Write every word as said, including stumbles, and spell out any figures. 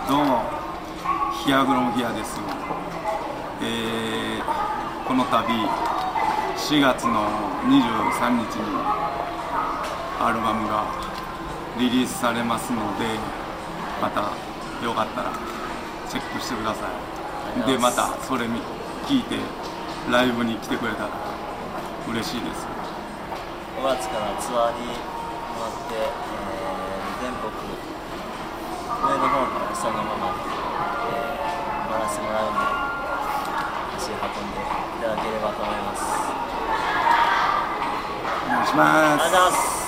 どうも、ヒアグロムヒアです。えー、この度しがつのにじゅうさんにちにアルバムがリリースされますので、またよかったらチェックしてください。で、またそれ聞いてライブに来てくれたら嬉しいです。 ごがつからツアーに回って、えー、全国上の方から下のまま、えー、回らせてもらうんで、足を運んでいただければと思います。 お願いします。 ありがとうございます。